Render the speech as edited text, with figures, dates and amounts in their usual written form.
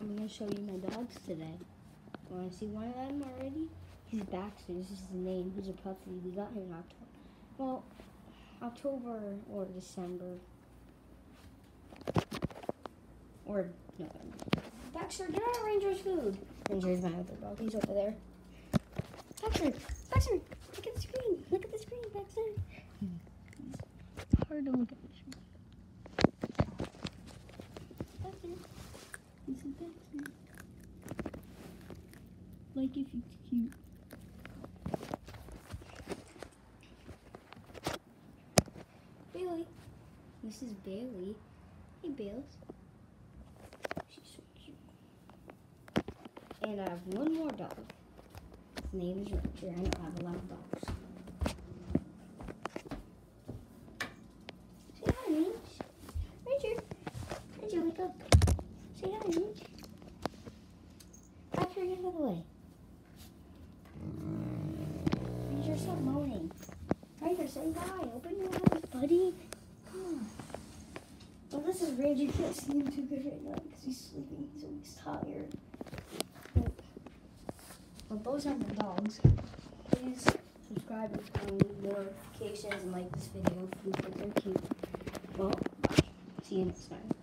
I'm gonna show you my dogs today. Want to see one of them already? He's Baxter. This is his name. He's a puppy. We got him in October. Well, October or December. Or November. Baxter, get out of Ranger's food. Ranger's my other dog. He's over there. Baxter! Baxter! Look at the screen! Look at the screen, Baxter! It's hard to look at the screen. Baxter. This is Baxter. Like if it's cute. Bailey. This is Bailey. Hey, Bailey. She's so cute. And I have one more dog. His name is Ranger. I know I have a lot of dogs. Say hi, Range. Ranger. Ranger, wake up. Say hi, Range. Baxter, get out of the way. Ranger, stop moaning. Ranger, say hi. Open your eyes, buddy. Come on. Well, this is Ranger. You can't see him too good right now because he's sleeping. He's always tired. Well, those are the dogs. Please subscribe and turn on notifications and like this video if you think they're cute. Well, bye. See you next time.